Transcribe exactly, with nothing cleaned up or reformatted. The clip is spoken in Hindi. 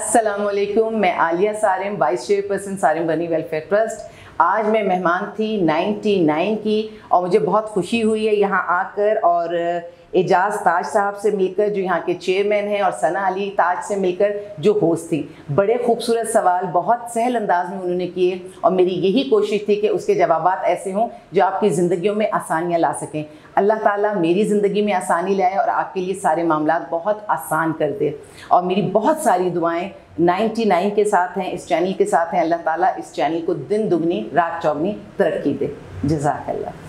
अस्सलामुअलैकुम, मैं Aliya Sarim, vice chairperson Sarim Bani welfare trust. आज मैं मेहमान थी निन्यानवे की और मुझे बहुत खुशी हुई है यहाँ आकर और एजाज़ ताज साहब से मिलकर जो यहाँ के चेयरमैन हैं और सना अली ताज से मिलकर जो होस्ट थी। बड़े खूबसूरत सवाल बहुत सहल अंदाज में उन्होंने किए और मेरी यही कोशिश थी कि उसके जवाबात ऐसे हों जो आपकी ज़िंदगियों में आसानियाँ ला सकें। अल्लाह ताला मेरी ज़िंदगी में आसानी लाए और आपके लिए सारे मामलात बहुत आसान कर दे। और मेरी बहुत सारी दुआएं निन्यानवे के साथ हैं, इस चैनल के साथ हैं। अल्लाह ताला इस चैनल को दिन दुगनी रात चौगनी तरक्की दे। जज़ाकल्लाह।